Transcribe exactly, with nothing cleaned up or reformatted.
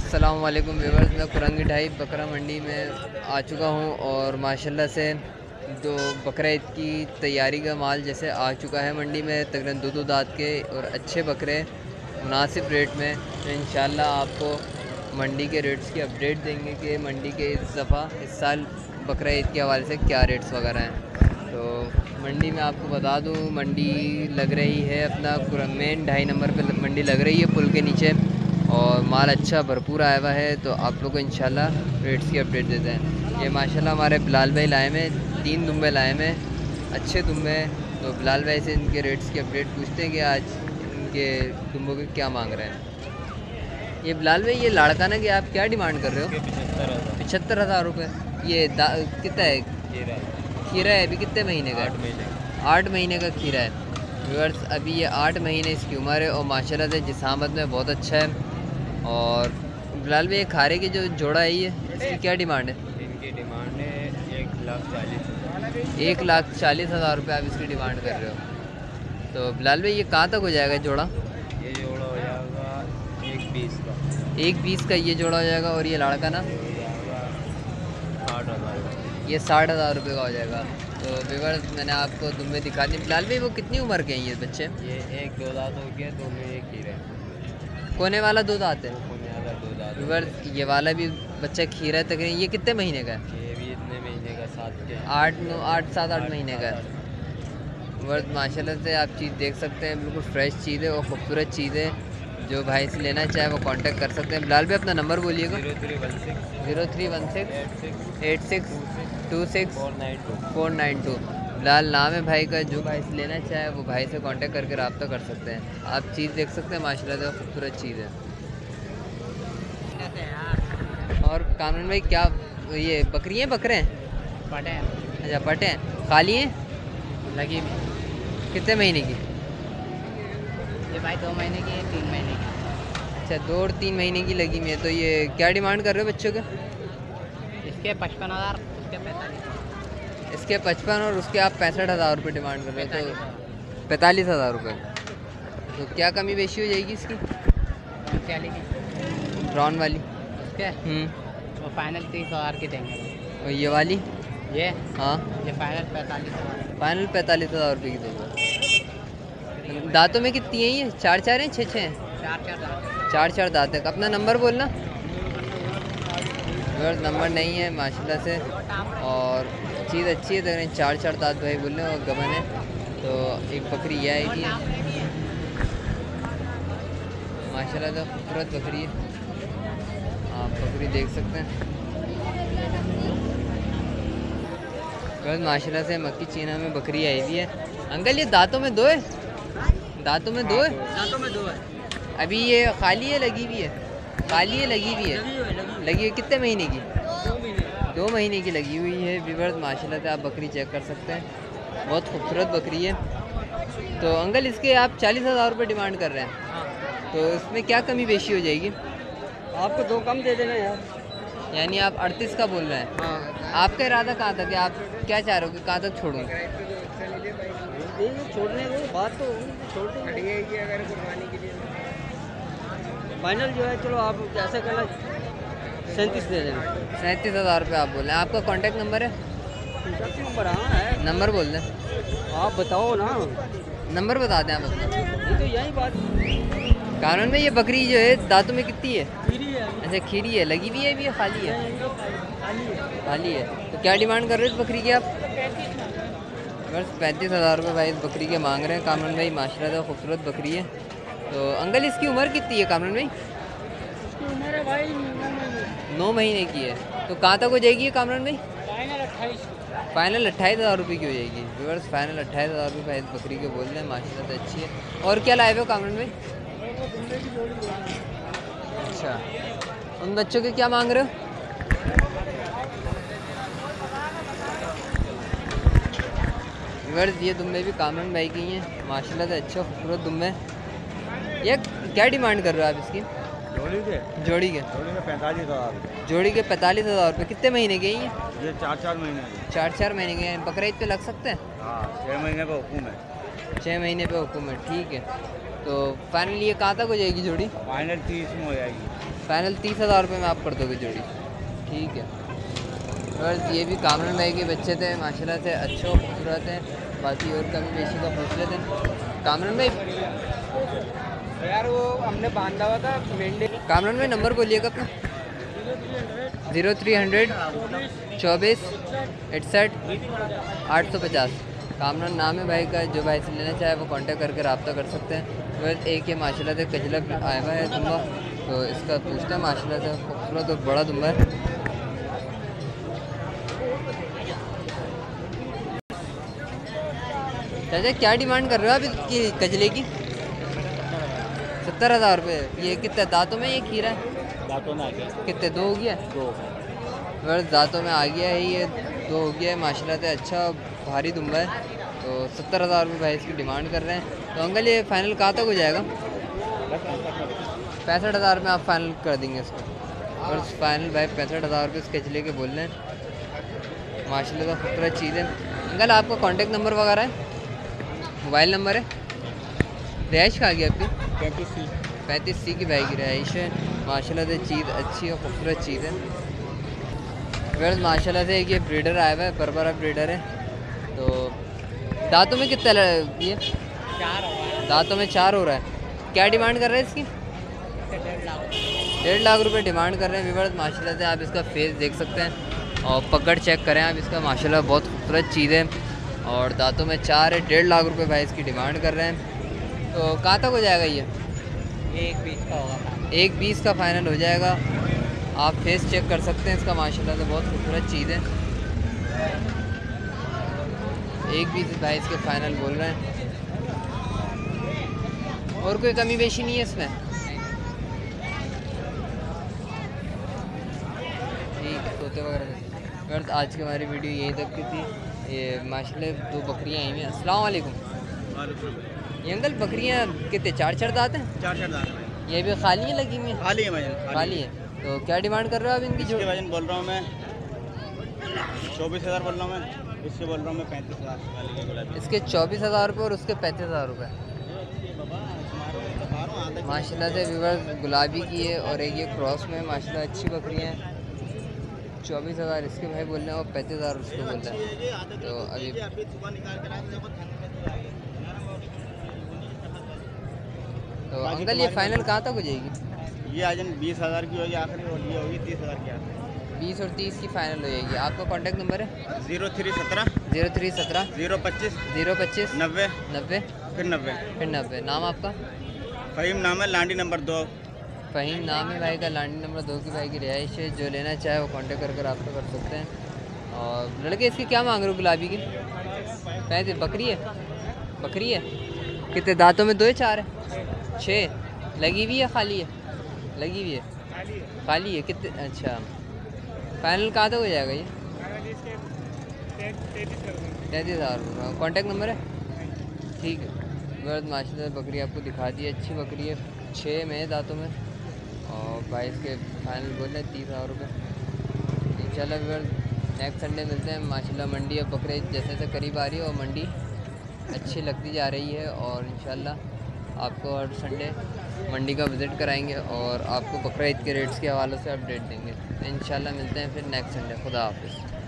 अस्सलाम वालेकुम व्यूअर्स, मैं कुरंगी ढाई बकरा मंडी में आ चुका हूं और माशाल्लाह से दो बकरा ईद की तैयारी का माल जैसे आ चुका है मंडी में। तकरीबन दो दो दांत के और अच्छे बकरे मुनासिब रेट में। तो इंशाल्लाह आपको मंडी के रेट्स की अपडेट देंगे कि मंडी के इस दफ़ा इस साल बकरा ईद के हवाले से क्या रेट्स वगैरह हैं। तो मंडी में आपको बता दूं, मंडी लग रही है अपना मेन ढाई नंबर पे मंडी लग रही है पुल के नीचे, और माल अच्छा भरपूर आया हुआ है। तो आप लोग को इंशाल्लाह रेट्स की अपडेट देते हैं। ये माशाल्लाह हमारे बिलाल भाई लाए में तीन दुम्बे लाए में, अच्छे दुम्बे। तो बिलाल भाई से इनके रेट्स की अपडेट पूछते हैं कि आज इनके दुम्बों के क्या मांग रहे हैं। ये बिलाल भाई, ये लाड़काना की आप क्या डिमांड कर रहे हो? पिछहत्तर हज़ार पचहत्तर हज़ार रुपये। ये कितना है? खीरा है। अभी कितने महीने का? आठ महीने आठ महीने का खीरा है व्यूअर्स। अभी ये आठ महीने इसकी उम्र है और माशाल्लाह से जिसामत में बहुत अच्छा है। और बिलाल भाई, खारे की जो जोड़ा है ये, इसकी क्या डिमांड है? इनकी डिमांड है एक लाख चालीस हज़ार एक लाख चालीस हज़ार रुपये आप इसकी डिमांड कर रहे हो। तो बिलाल भाई, ये कहाँ तक हो जाएगा जोड़ा? ये जोड़ा हो जाएगा एक बीस का। एक बीस का ये जोड़ा हो जाएगा। और ये लड़का ना हो जाएगा साठ हज़ार ये साठ हज़ार रुपये का हो जाएगा। तो व्यूअर्स, मैंने आपको दुम्बे दिखा दी। बिलाल भाई, वो कितनी उम्र के हैं ये बच्चे? ये एक दो दांत हो गया, दोनों एक ही रहे। कोने वाला दो दांत है कोने वाला दो दांत। व्यूअर्स, ये वाला भी बच्चा खीरा है तकरीबन। ये कितने महीने का है? ये भी इतने महीने का, सात के आठ नौ आठ सात आठ महीने का है। वर्थ माशाल्लाह से आप चीज़ देख सकते हैं, बिल्कुल फ्रेश चीज़ है और ख़ूबसूरत चीज़ है। जो भाई से लेना चाहे वो कांटेक्ट कर सकते हैं। बिलाल भाई, अपना नंबर बोलिएगा। Zero three one six zero three one six eight six eight six two six four nine two four nine two. Bilal नाम है भाई का। जो भाई से लेना चाहे वो भाई से कांटेक्ट करके रब्ता कर सकते हैं। आप चीज़ देख सकते हैं, माशाल्लाह से खूबसूरत चीज़ है। और कानून भाई, क्या ये बकरी हैं बकरे हैं? पटे अच्छा, पटे हैं। खाली हैं? लगी भी। कितने महीने की? ये भाई दो महीने की है, तीन महीने की। अच्छा, दो और तीन महीने की लगी हुई है। तो ये क्या डिमांड कर रहे हो बच्चों के? इसके पचपन हज़ार, उसके पैंतालीस। इसके पचपन और उसके आप पैंसठ हज़ार रुपये डिमांड कर रहे हो। तो पैंतालीस हज़ार रुपये। तो क्या कमी बेशी हो जाएगी इसकी? वाली की ब्राउन वाली? उसके हम्म वो फाइनल तीस हज़ार की देंगे। और ये वाली? ये हाँ, ये फाइनल पैंतालीस हज़ार। फाइनल पैंतालीस हज़ार रुपये की देगा। दांतों में कितनी है ये? चार चार हैं, छः छः हैं? चार चार दांत। चार चार दांत हैं। अपना नंबर बोलना। अगर नंबर नहीं है माशाल्लाह से, और चीज़ अच्छी है तो चार चार दांत भाई बोल रहे हैं और गबन है। तो एक बकरी यह आएगी माशाल्लाह से, खूबसूरत बकरी है। आप बकरी देख सकते हैं। बस माशाल्लाह से मक्की चीना में बकरी आई हुई है। अंकल, ये दांतों में दो है? दांतों में दो है? दांतों में दो है। अभी ये खाली है लगी हुई है? खाली है लगी हुई है? लगी हुई कितने महीने की? दो महीने की लगी हुई है। व्यूअर्स, माशाल्लाह से आप बकरी चेक कर सकते हैं, बहुत खूबसूरत बकरी है। तो अंकल, इसके आप चालीस हज़ार रुपये डिमांड कर रहे हैं। तो इसमें क्या कमी बेशी हो जाएगी? आपको दो कम दे देना यार। यानी आप अड़तीस का बोल रहे हैं। हाँ, आपका इरादा कहाँ तक है? आप क्या चाह रहे हो कि कहाँ तक छोड़ूँ? छोड़ने को बात तो छोड़ देंगे अगर कुर्बानी के लिए। फाइनल जो है, चलो आप जैसे करना, सैंतीस दे देना। सैंतीस हज़ार रुपये आप बोल रहे हैं। आपका कॉन्टैक्ट नंबर है? नंबर हाँ है। नंबर बोल दें। आप बताओ ना। नंबर बता दें आप अपना। ये तो यही बात। कानून में ये बकरी जो है दांतों में कितनी है? खीरी है। अच्छा, खीरी है। लगी हुई है अभी या खाली है? खाली है। खाली है। तो क्या डिमांड कर रहे हो इस बकरी की आप? बस पैंतीस हज़ार रुपये भाई इस बकरी के मांग रहे हैं कामरान भाई। माशाल्लाह से खूबसूरत बकरी है। तो अंकल, इसकी उम्र कितनी है कामरान भाई? इसकी उम्र है भाई नौ महीने। नौ महीने की है। तो कहाँ तक हो जाएगी ये कामरान भाई? फाइनल अट्ठाईस। फाइनल अट्ठाईस हज़ार रुपये की हो जाएगी। व्यूअर्स, फाइनल अट्ठाईस हज़ार रुपये भाई इस बकरी के बोल रहे हैं। माशाल्लाह से अच्छी है। और क्या लाए हुए हो कामरान भाई? अच्छा, उन बच्चों के क्या मांग रहे हो? व्यूअर्स, ये दुम्बे भी कामरान भाई की हैं। माशाल्लाह से अच्छे खूबसूरत दुम्बे। ये क्या डिमांड कर रहे हो आप इसकी? जोड़ी के जोड़ी के? जोड़ी के पैंतालीस हज़ार। जोड़ी के पैंतालीस हज़ार रुपये। कितने महीने के हैं ये? ये चार चार महीने के। चार चार महीने के हैं। बकरा ईद पे लग सकते हैं? हाँ, छः महीने का हुक्म है। छः महीने पे हुक्म है। ठीक है। तो फाइनल ये कहाँ तक हो जाएगी जोड़ी? फाइनल तीस में हो जाएगी। फाइनल तीस हज़ार रुपये में आप कर दोगे जोड़ी, ठीक है। बस ये भी कामरान भाई के बच्चे थे, माशाल्लाह से अच्छे और खूबसूरत हैं। बाकी और कमी बेशी का पूछ लेते हैं। कामरान भाई यार वो हमने बांधा हुआ था मेंढे। कामरान भाई नंबर बोलिएगा अपना। ज़ीरो थ्री हंड्रेड चौबीस इकसठ आठ सौ पचास। कामरान नाम है भाई का। जो भाई से लेना चाहे वो कांटेक्ट करके रब्ता कर सकते हैं। बस एक ये माशाल्लाह से कजला आया हुआ है दुम्बा, तो इसका पूछते हैं। माशाल्लाह से खूबसूरत और बड़ा दुम्बा है। चाचा क्या डिमांड कर रहे हो आप इसकी कजले की? सत्तर हज़ार रुपये। ये कितने दांतों में ये खीरा है? दांतों में आ गया कितने, दो हो गया? दो। बस दांतों में आ गया है, ये दो हो गया है। माशाल्लाह से अच्छा भारी दुम्बा है। तो सत्तर हज़ार रुपये भाई इसकी डिमांड कर रहे हैं। तो अंकल ये फ़ाइनल कहाँ तक हो जाएगा? पैंसठ हज़ार में आप फाइनल कर देंगे इसको। और फाइनल भाई पैंसठ हज़ार रुपये इसके चले के बोल रहे हैं। माशाल्लाह से खूबसूरत चीज़ है। अंकल आपका कॉन्टेक्ट नंबर वगैरह है, मोबाइल नंबर है? रिहाइश कहाँ गई आपकी? पैंतीस सी पैंतीस सी की भाई की रिहाइश है। माशाल्लाह से चीज़ अच्छी और खूबसूरत चीज़ है। वैसे माशाल्लाह से एक ये ब्रीडर आया हुआ है, बरबरा ब्रीडर है। तो दांतों में कितना ल- ये चार दांतों में चार हो रहा है। क्या डिमांड कर रहे हैं इसकी? डेढ़ लाख रुपए डिमांड कर रहे हैं व्यूअर्स। माशाल्लाह से आप इसका फेस देख सकते हैं और पकड़ चेक करें आप इसका। माशाल्लाह बहुत खूबसूरत चीज़ है और दांतों में चार है। डेढ़ लाख रुपए भाई इसकी डिमांड कर रहे हैं। तो कहाँ तक हो जाएगा ये? एक बीस का होगा। एक बीस का फाइनल हो जाएगा। आप फेस चेक कर सकते हैं इसका। माशाल्लाह से बहुत खूबसूरत चीज़ है। एक बीस भाई इसके फाइनल बोल रहे हैं। और कोई कमी बेशी नहीं है इसमें? ठीक है, तोते वगैरह। बस आज की हमारी वीडियो यहीं तक की थी। ये माशाल्लाह दो बकरियाँ आई हुई हैं। अस्सलाम वालेकुम। ये अंकल बकरियाँ कितने, चार चार दांत हैं? चार चार दांत हैं। ये भी खाली हैं लगी हुई हैं? खाली है वजन, खाली है। तो क्या डिमांड कर रहे हो आप इनकी? जो इसके वजन बोल रहा हूँ मैं चौबीस हज़ार बोल रहा हूँ मैं। इससे बोल रहा हूँ मैं पैंतीस हज़ार। इसके चौबीस हज़ार रुपये और उसके पैंतीस हज़ार रुपये। माशाल्लाह से व्यूअर्स गुलाबी की है और एक ये क्रॉस में माशाल्लाह अच्छी बकरियाँ हैं। चौबीस हज़ार इसके भाई बोल रहे हैं और पैंतीस हज़ार उसको बोल रहे हैं। तो अभी तो अंकल ये फाइनल कहाँ तक हो जाएगी? ये आज बीस हज़ार की होगी आखिरी, और ये होगी तीस हज़ार की आखिरी। बीस और तीस की फाइनल हो जाएगी। आपका कॉन्टैक्ट नंबर है? जीरो थ्री सत्रह जीरो थ्री सत्रह जीरो पच्चीस जीरो पच्चीस नब्बे नब्बे फिर नब्बे। फिर नब्बे। नाम आपका? फहीम नाम है, लांडी नंबर दो। फ़हीम नाम है भाई का, लांडी नंबर दो की भाई की रिहाइश है। जो लेना चाहे वो कांटेक्ट कर कर आपको कर सकते हैं। और लड़के इसकी क्या मांग रहे हो गुलाबी की? पैंतीस। बकरी है? बकरी है। कितने दांतों में? दो है, चार है, छः? लगी हुई है खाली है? लगी हुई है, खाली है। कितने? अच्छा, फाइनल कहाँ तक हो जाएगा ये? तैंतीस हज़ार। कॉन्टैक्ट नंबर है? ठीक है। बस माशाल्लाह बकरी आपको दिखा दी, अच्छी बकरी है। छः में दांतों में और बाईस के फाइनल बोल रहे हैं तीस हज़ार रुपये। इंशाल्लाह फिर नेक्स्ट संडे मिलते हैं। माशाल्लाह मंडी अब बकरे जैसे जैसे करीब आ रही है और मंडी अच्छी लगती जा रही है। और इंशाल्लाह आपको हर संडे मंडी का विज़िट कराएंगे और आपको बकरा ईद के रेट्स के हवाले से अपडेट देंगे। इंशाल्लाह मिलते हैं फिर नेक्स्ट संडे। खुदा हाफिज़।